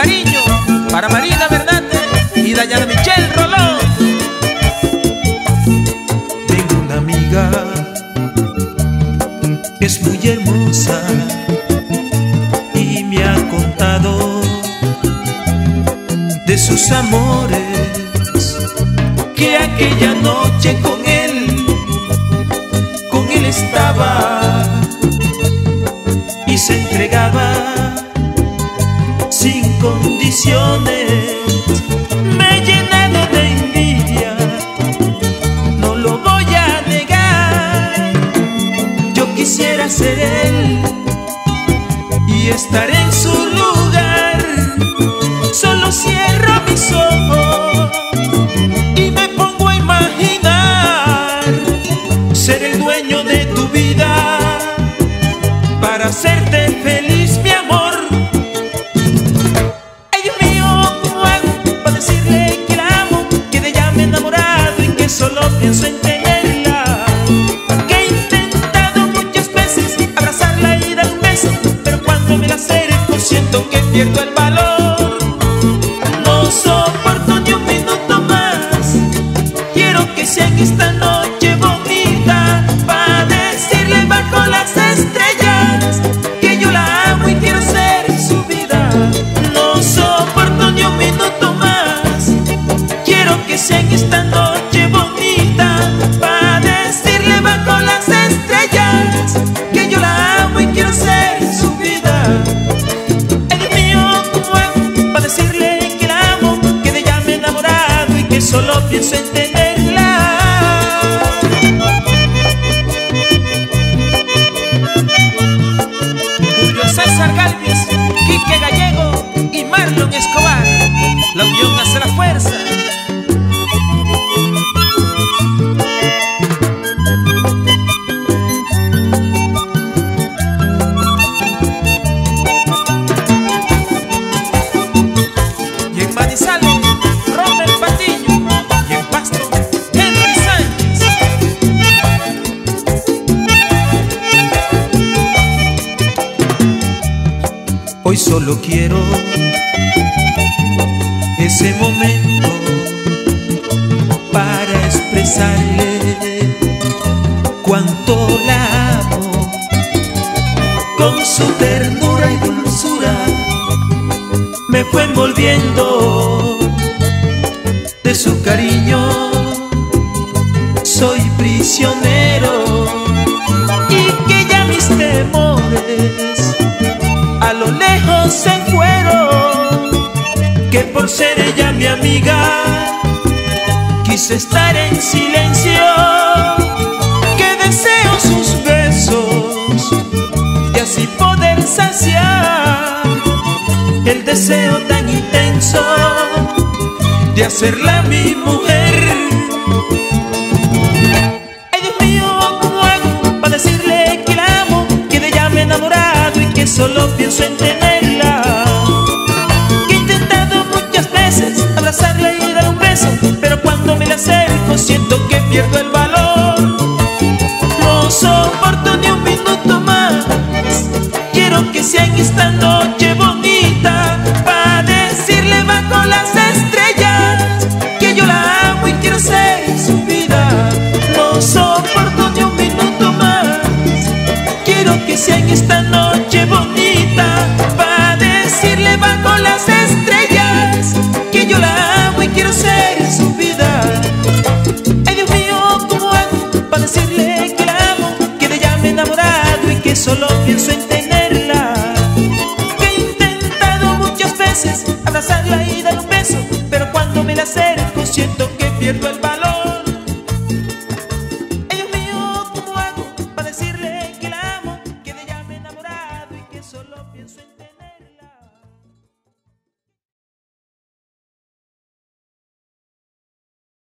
cariño para Marina Bernate y Dayana Michelle Rolón. Tengo una amiga que es muy hermosa y me ha contado de sus amores, que aquella noche con él estaba y se entregaba sin condiciones. Me he llenado de envidia, no lo voy a negar. Yo quisiera ser él y estar en su lugar. Solo cierro mis ojos y me pongo a imaginar ser el dueño de tu vida para hacerte feliz, mi amor. Ay, Dios mío, ¿cómo hago para decirle que la amo, que de ella me he enamorado y que solo pienso en tenerla? Que he intentado muchas veces abrazarla y dar un beso, pero cuando me la acerco siento que pierdo el valor. No soporto ni un minuto más, quiero que sea en esta noche bonita, para decirle bajo las estrellas que yo la amo y quiero ser su vida. No soporto ni un minuto más, quiero que sea en esta noche bonita, para decirle bajo las estrellas que yo la amo y quiero ser su vida. Ay, Dios mío, ¿cómo hago para decirle que la amo, que de ella me he enamorado y que solo pienso en tenerla? César Galvez, Quique Gallego y Marlon Escobar. La unión hace la fuerza. Y en Manizales, Romel Patiño. Y en Pasto, Henry Sánchez. Hoy solo quiero ese momento para expresarle cuánto la amo. Con su ternura y dulzura me fue envolviendo, de su cariño soy prisionero, y que ya mis temores a lo lejos se fueron, que por ser ella mi amiga quise estar en silencio, que deseo sus besos y así poder saciar el deseo tan intenso de hacerla mi mujer. Ay, Dios mío, ¿cómo hago para decirle que la amo, que de ella me he enamorado y que solo pienso en tenerla? Que he intentado muchas veces abrazarla y dar un beso, pero cuando me la acerco siento que pierdo el valor. No soporto ni un minuto más, quiero que sea en esta noche bonita, para decirle bajo las estrellas que yo la amo y quiero ser su vida. No soporto ni un minuto más, quiero que sea en esta noche bonita, para decirle bajo las estrellas que yo la amo y quiero ser su vida. Ay, Dios mío, ¿cómo hago para decirle que la amo, que de ella me he enamorado y que solo pienso en ti?